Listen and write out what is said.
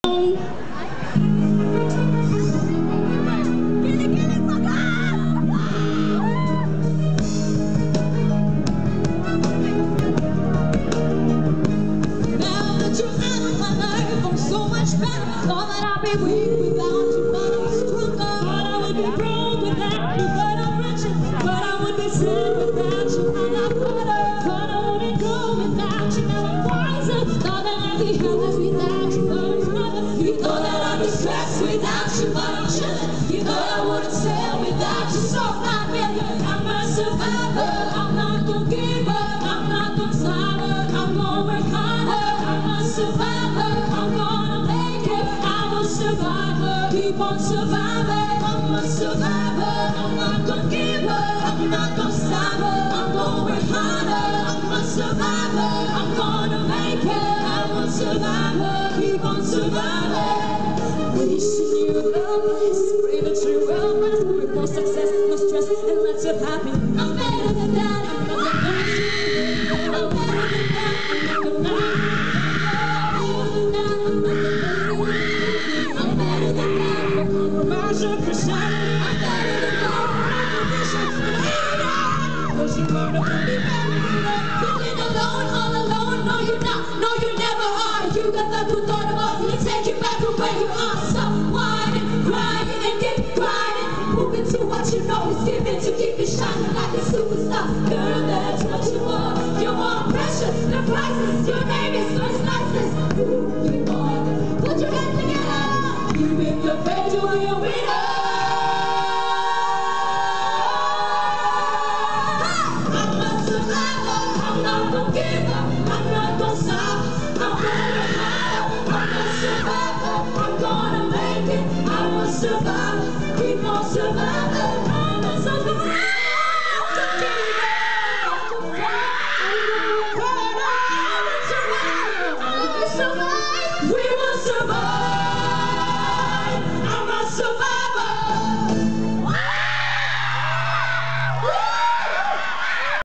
Thought that I'd be weak without you, but I'm stronger. Thought I would be broke without you, but I'm richer. Thought I would be sad without you, and I'm better. Thought I wouldn't go without you, now I'm wiser. Thought that I'd be helpless without you, but I'm stronger. You thought that I'd be stressed without you, but I'm chilling. You thought I wouldn't sail without you, so not really. I'm a survivor. I'm not gonna give up. I'm not gonna stop. I'm gonna work harder. I'm a survivor. I'm gonna make it. I'm a survivor. Keep on surviving. I'm a survivor. I'm not gonna give up. I'm not gonna stop. I'm gonna work harder. I'm a survivor. I'm gonna make it. I'm a survivor. Keep on surviving. Wishing you well, pray that you will last. With no success, no stress, and let's you happy. I'm better than that. I'm not gonna see. I'm better than that. I'm not gonna lie. I'm better than that. I'm compromise your Christianity. I'm better than that. I'm ambition. Cause you're gonna be better than that. Feeling alone, all alone. No, you're not. No, you never are. You got that who thought about me. Take you back from where you are. Stop whining, crying, and get grinding. Moving to what you know is given to keep it shining like a superstar. Girl, that's what you want. You want pressure, the prices. Your name is first license. You want. Put your hands together. You make the page or you're a winner. I'm a survivor. I'm not gonna give up. I'm not gonna stop. I'm gonna hide. I'm a survivor. I'm gonna make it. I'm a survivor.